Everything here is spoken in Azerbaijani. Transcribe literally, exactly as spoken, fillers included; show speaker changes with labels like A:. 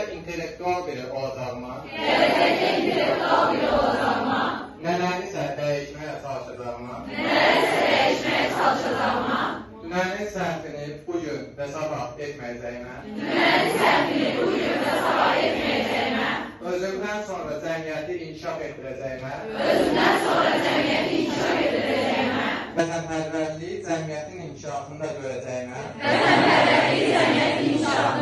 A: Gələcəkdə intellektual biri olacağıma,
B: gələcəkdə intellektual biri olacağıma,
A: nələrisə dəyişməyə çalışacağıma,
B: nələrisə dəyişməyə çalışacağıma,
A: dünənin səhvini bugün və sabah etməyəcəyimə,
B: dünənin səhvini bugün və sabah etməyəcəyimə,
A: özümdən sonra cəmiyyəti inkişaf etdirəcəyimə,
B: özümdən sonra cəmiyyəti inkişaf etdirəcəyimə,
A: vətənpərvərliyi cəmiyyətin inkişafında görəcəyimə,
B: vətənpərvərliyi cəmiyyətin inkişafında